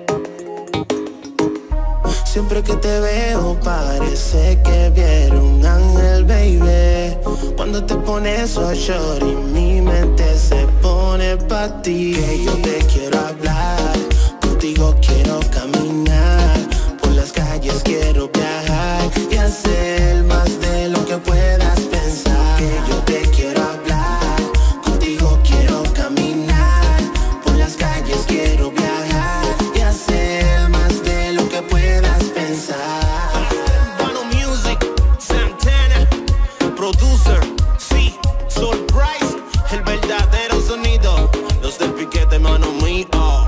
Siempre que te veo parece que viene un ángel, baby. Cuando te pones so shorty, mi mente se pone pa' ti. Que yo te quiero hablar, contigo quiero caminar, por las calles quiero viajar y hacer más de lo que puedas pensar. Que yo te quiero hablar, contigo quiero caminar, por las calles quiero viajar y hacer más de lo que puedas pensar. Urbano Music, Santana, producer, sí, Soul Price, el verdadero sonido, los del piquete, mano mío.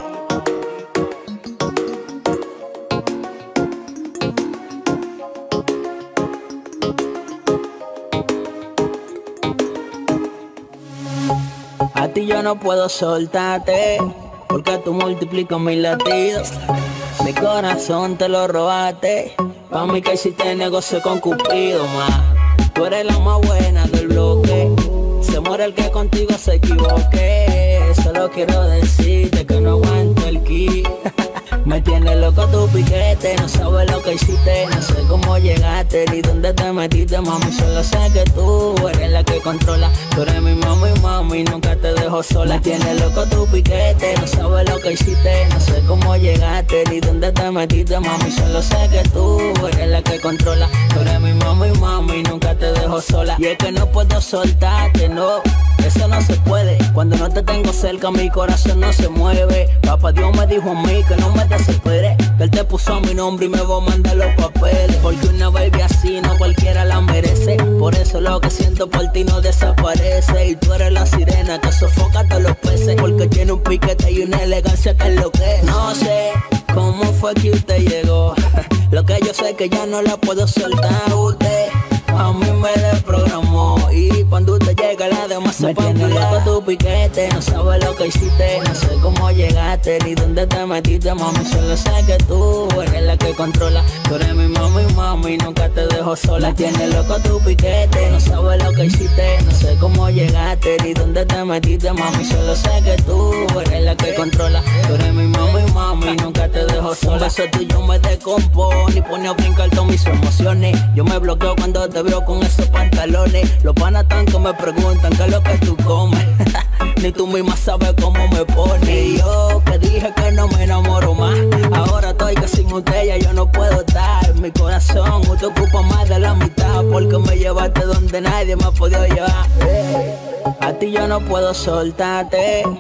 A ti yo no puedo soltarte, porque tú multiplicas mis latidos. Mi corazón te lo robaste, pa' mí que hiciste negocio con Cupido, ma. Tú eres la más buena del bloque, se muere el que contigo se equivoque. Solo quiero decirte que no aguanto el ki. Me tiene loco tu piquete, no sabes lo que hiciste, no sé cómo llegaste ni dónde te metiste, mami. Solo sé que tú eres la que controla, tú eres mi mami, nunca te dejo sola. Me tiene loco tu piquete, no sabes lo que hiciste, no sé cómo llegaste ni dónde te metiste, mami. Solo sé que tú eres la que controla, tú eres mi mami, nunca te dejo sola. Y es que no puedo soltarte, no, eso no se puede. Cuando no te tengo cerca mi corazón no se mueve. Papá Dios me dijo a mí que no me desesperé, que él te puso mi nombre y me va a mandar los papeles. Porque una baby así no cualquiera la merece, por eso lo que siento por ti no desaparece. Y tú eres la sirena que sofoca a todos los peces, porque tiene un piquete y una elegancia que enloquece. No sé cómo fue que usted llegó, lo que yo sé es que ya no la puedo soltar. Usted a mí me desprogramó y cuando usted llega la demás se tiene loco tu piquete, no sabes lo que hiciste, no sé cómo llegaste ni dónde te metiste, mami. Solo sé que tú eres la que controla, tú eres mi mami, nunca te dejo sola. Me tiene loco tu piquete, no sabes lo que hiciste, no sé cómo llegaste ni dónde te metiste, mami. Solo sé que tú eres la que controla, tú eres mi mami, nunca te dejo sola. Un beso tuyo me descompone y pone a brincar todas mis emociones. Yo me bloqueo cuando te veo con esos pantalones. Los panas tanto me preguntan qué es lo que tú comes. Ni tú misma sabes cómo me pone. Y yo que dije que no me enamoro más, ahora estoy que sin usted ya yo no puedo estar. Mi corazón usted ocupa más de la mitad, porque me llevaste donde nadie me ha podido llevar. A ti yo no puedo soltarte,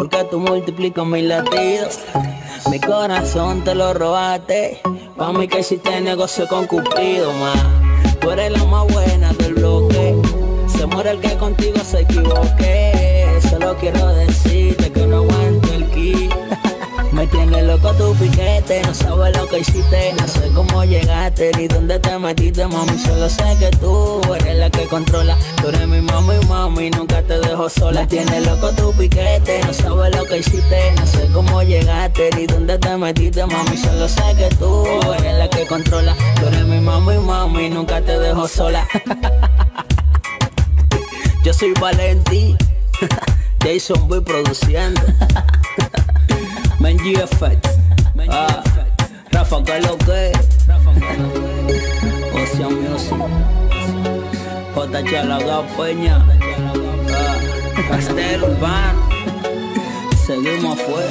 porque tú multiplicas mis latidos. Mi corazón te lo robaste, pa' mí que hiciste negocio con Cupido, ma. Tú eres la más buena del bloque, se muere el que contigo se equivoque. Solo quiero decirte que no aguanto el ki. Me tiene loco tu piquete, no sabes lo que hiciste, no sé cómo llegaste ni dónde te metiste, mami. Solo sé que tú eres la que controla, tú eres mi mami, nunca te dejo sola. Me tiene loco tu piquete, no sabes lo que hiciste, no sé cómo llegaste ni dónde te metiste, mami. Solo sé que tú eres la que controla, tú eres mi mami, nunca te dejo sola. Yo soy Valenti, Jason voy produciendo. Menji Effect, Rafa que lo que, Ocean Music, J. Laga Peña, Castel Urbano, seguimos afuera.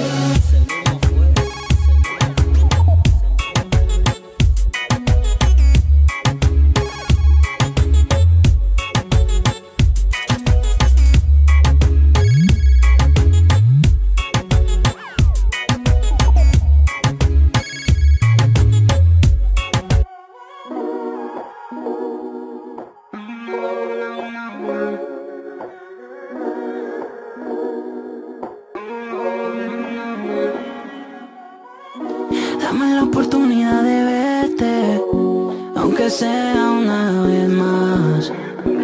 Dame la oportunidad de verte, aunque sea una vez más.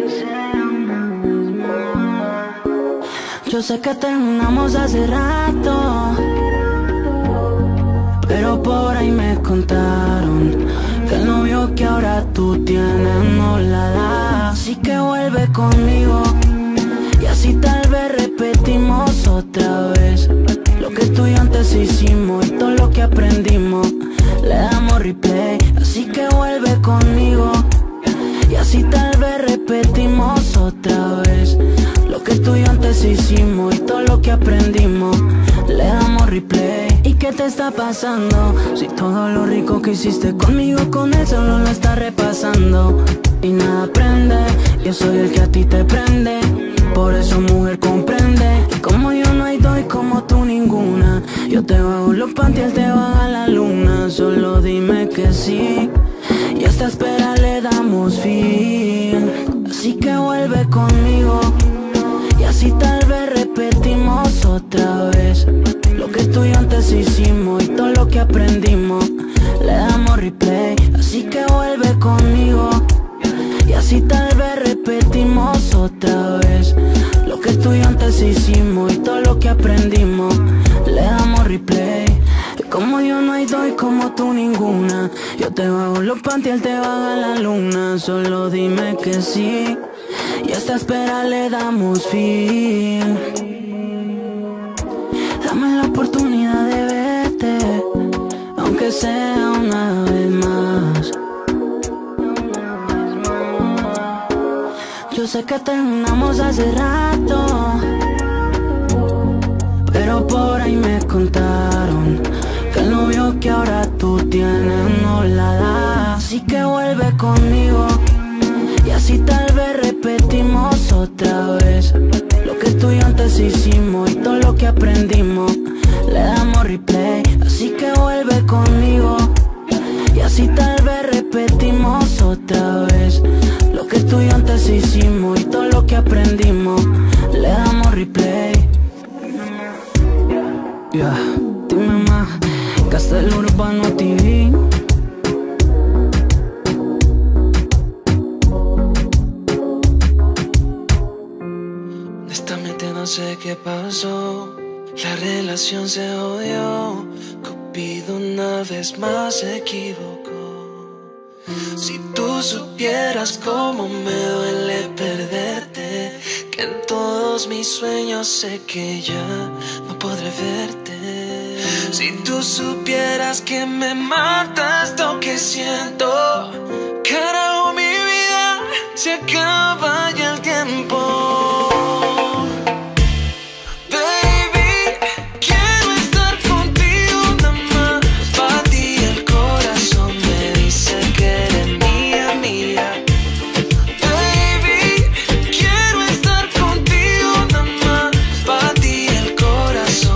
Yo sé que terminamos hace rato, pero por ahí me contaron que el novio que ahora tú tienes no la da. Así que vuelve conmigo y así tal vez repetimos otra vez lo que tú y antes hicimos y todo lo que aprendimos. Le damos replay, así que vuelve conmigo y así tal vez repetimos otra vez lo que tú y antes hicimos y todo lo que aprendimos. Le damos replay. ¿Y qué te está pasando? Si todo lo rico que hiciste conmigo con él solo lo está repasando y nada prende. Yo soy el que a ti te prende, por eso mujer comprende. Y como yo no hay doy como tú ninguna, yo te bajo los panties, él te baja la luna. Solo dime que sí y a esta espera le damos fin. Así que vuelve conmigo y así tal vez repetimos otra vez lo que tú y antes hicimos y todo lo que aprendimos. Le damos replay, así que vuelve conmigo y así tal vez repetimos otra vez lo que tú y antes hicimos y todo lo que aprendimos. Le damos replay. Como yo no hay doy como tú ninguna, yo te bajo los panties, él te baja la luna. Solo dime que sí y a esta espera le damos fin. Dame la oportunidad de verte, aunque sea una vez más. Yo sé que terminamos hace rato, pero por ahí me contaron que el novio que ahora tú tienes no la da. Así que vuelve conmigo y así tal vez repetimos otra vez lo que tú y antes hicimos y todo lo que aprendimos. Le damos replay, así que vuelve conmigo y así tal vez repetimos otra vez lo que tú y antes hicimos y todo lo que aprendimos. Le damos replay. Dime más, Castel Urbano TV. Honestamente no sé qué pasó, la relación se odió, Cupido una vez más se equivocó. Si tú supieras cómo me duele perderte, que en todos mis sueños sé que ya no podré verte. Si tú supieras que me mata esto que siento, carajo, mi vida se acaba ya el tiempo. Corazón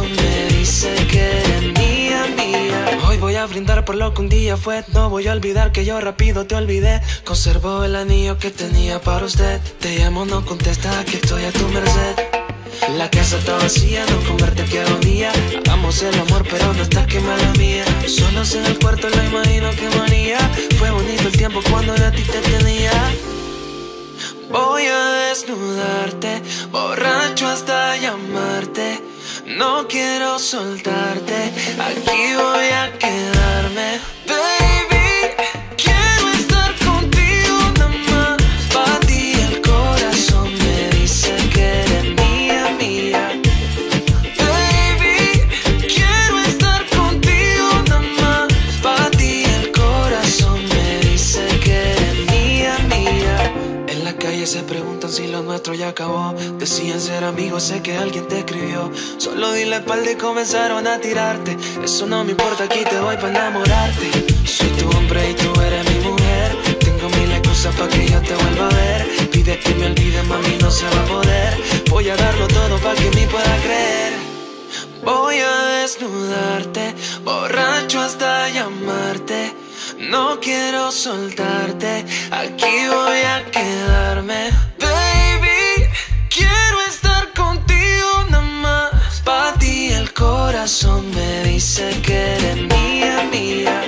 a brindar por lo que un día fue. No voy a olvidar que yo rápido te olvidé. Conservo el anillo que tenía para usted. Te llamo, no contesta, aquí estoy a tu merced. La casa está vacía, no comerte que agonía. Hagamos el amor pero no estás que mala mía. Solos en el cuarto lo imagino que manía. Fue bonito el tiempo cuando yo a ti te tenía. Voy a desnudarte, borracho hasta llamarte. No quiero soltarte, aquí voy a quedarme. Baby, quiero estar contigo nada más. Pa' ti el corazón me dice que eres mía, mía. Baby, quiero estar contigo nada más. Pa' ti el corazón me dice que eres mía, mía. En la calle se preguntan si lo nuestro ya acabó. Decían ser amigos, sé que alguien te escribió. Solo di la espalda y comenzaron a tirarte. Eso no me importa, aquí te voy pa' enamorarte. Soy tu hombre y tú eres mi mujer. Tengo mil excusas pa' que yo te vuelva a ver. Pide que me olvides, mami, no se va a poder. Voy a darlo todo pa' que me pueda creer. Voy a desnudarte, borracho hasta llamarte. No quiero soltarte, aquí voy a quedarme. Baby, quiero estar contigo nada más. Pa' ti el corazón me dice que eres mía, mía.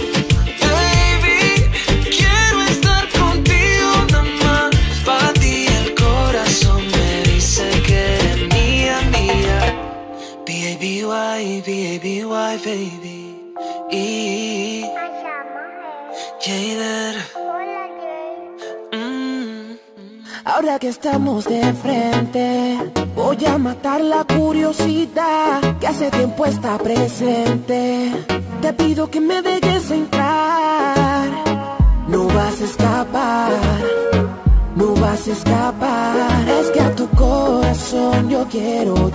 Baby, quiero estar contigo nada más. Pa' ti el corazón me dice que eres mía, mía. B-A-B-Y, B-A-B-Y, baby. Jader. Ahora que estamos de frente, voy a matar la curiosidad que hace tiempo está presente. Te pido que me dejes entrar. No vas a escapar, no vas a escapar. Es que a tu corazón yo quiero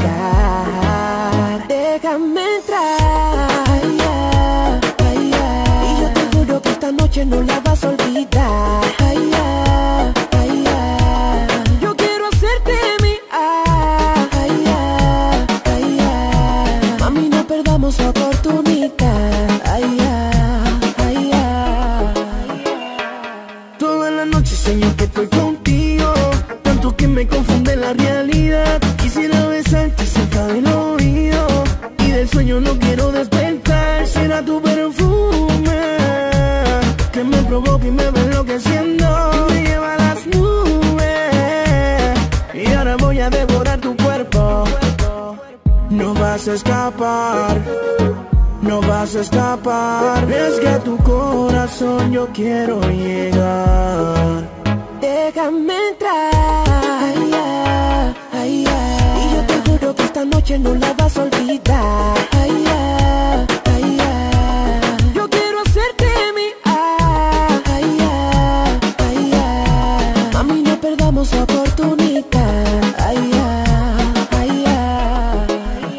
llegar. Déjame entrar, ay, ay, ay. Y yo te juro que esta noche no la vas a olvidar. Ay, ay, ay, ay. Yo quiero hacerte mi ay, ay, ay, ay. Mami, no perdamos la oportunidad. Ay, ay, ay, ay. Toda la noche sueño que estoy contigo, tanto que me confunde la realidad. Quisiera besarte cerca del oído y del sueño no quiero despertar. Será tu perfume que me provoca y me va enloqueciendo y me lleva a las nubes. Y ahora voy a devorar tu cuerpo. No vas a escapar, no vas a escapar. Es que a tu corazón yo quiero llegar. Déjame entrar, ay, ay, ay, ay. Y yo te juro que esta noche no la vas a olvidar. Ay, ay, ay, ay. Yo quiero hacerte mi ay, ay, ay, ay. Mami, no perdamos la oportunidad. Ay, ay, ay,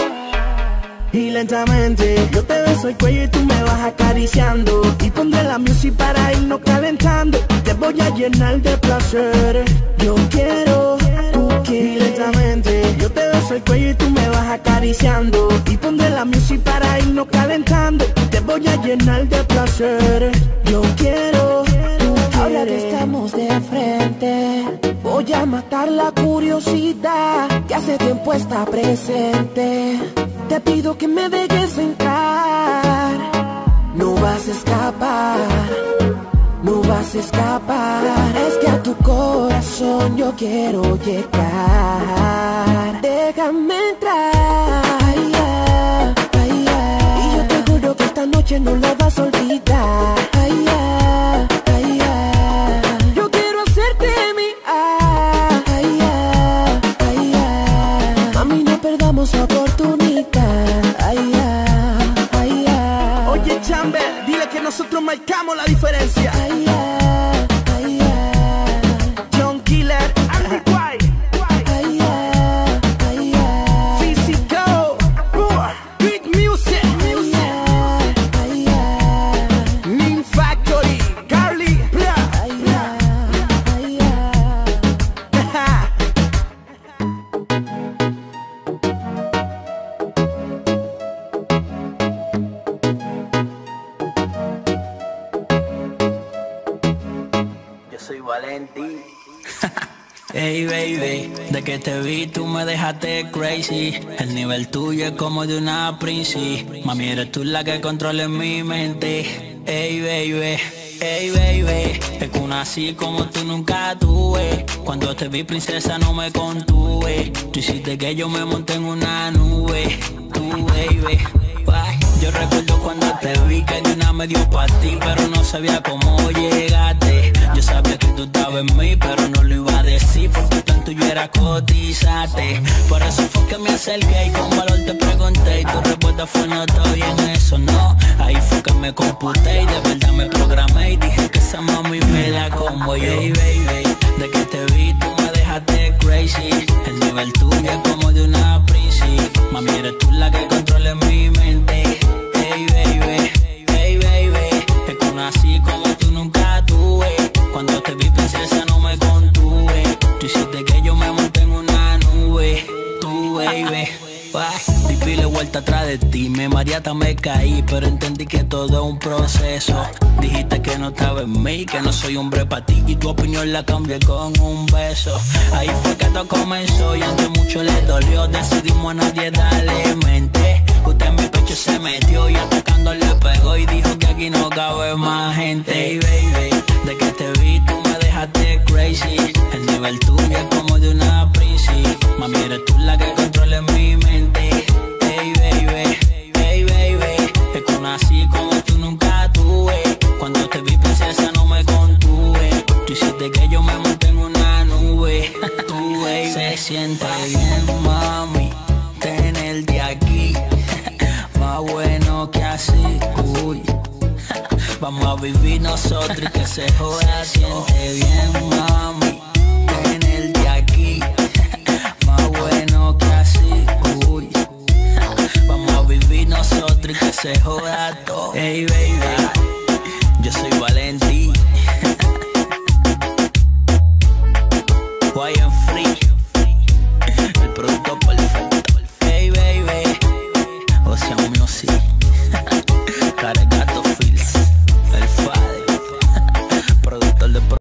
Y lentamente yo te beso el cuello y tú me vas acariciando. Y pondré la music para irnos calentando. Te voy a llenar de placer. Yo quiero, tú quieres. Y lentamente yo te beso el cuello y tú me vas acariciando. Y pondré la music para irnos calentando. Te voy a llenar de placer. Yo quiero, tú quieres. Ahora que estamos de frente, voy a matar la curiosidad que hace tiempo está presente. Te pido que me dejes entrar. No vas a escapar, no vas a escapar. Es que a tu corazón yo quiero llegar. Déjame entrar, ay, ay, ay, ay. Y yo te juro que esta noche no la vas a olvidar. Ay, ay, ay, ay. Yo quiero hacerte mi ay, ay, ay, ay. Mami, no perdamos la oportunidad. Ay, ay, ay, ay. Oye, Chamber, dile que nosotros marcamos la diferencia. Ay, ay, ay, ay. John Killer, Andy White. Ay, ay, ay, ay. Physical, Big Music, Ay, ay, Nin Factory, Carly, bla. ay, ay, ay. Valentí. Hey baby, de que te vi tú me dejaste crazy. El nivel tuyo es como de una princesa. Mami, eres tú la que controla en mi mente. Hey baby, hey baby, es que una así como tú nunca tuve. Cuando te vi princesa no me contuve. Tú hiciste que yo me monté en una nube. Tú baby, ay, yo recuerdo cuando te vi que de una me dio pa' ti, pero no sabía cómo llegaste. Yo sabía que tú estabas en mí, pero no lo iba a decir porque tan tuyo era cotizarte. Por eso fue que me acerqué y con valor te pregunté y tu respuesta fue no estoy en eso, no. Ahí fue que me computé y de verdad me programé y dije que esa mami me la como yo. Hey baby, de que te vi tú me dejaste crazy. El nivel tuyo es como de una princesa. Mami, eres tú la que controla en mi mente. Hey baby, hey baby, es que una así como tú nunca tuve. Cuando te vi princesa no me contuve. Tú hiciste que yo me monté en una nube. Tú baby, di pile vuelta atrás de ti. Me mariata me caí, pero entendí que todo es un proceso. Dijiste que no estaba en mí, que no soy hombre para ti, y tu opinión la cambié con un beso. Ahí fue que todo comenzó y aunque mucho le dolió, decidimos a nadie darle mente. Usted en mi pecho se metió y atacando le pegó y dijo que aquí no cabe más gente. Hey baby, de que te vi tú me dejaste crazy. El nivel tuyo es como de una princesa. Mami, eres tú la que controla en mi mente. Hey baby, hey baby, es que una así como tú nunca tuve. Cuando te vi princesa no me contuve. Tú hiciste que yo me monté en una nube. Tú baby, se siente bien mami tenerte aquí. Más bueno que así, uy. Vamos a vivir nosotros y que se joda. Siente bien mami tenerte aquí. Más bueno que así, uy. Vamos a vivir nosotros y que se joda todo. Hey baby, yo soy Valentí. Why I'm free, el producto perfecto. Hey baby, Ocean Music.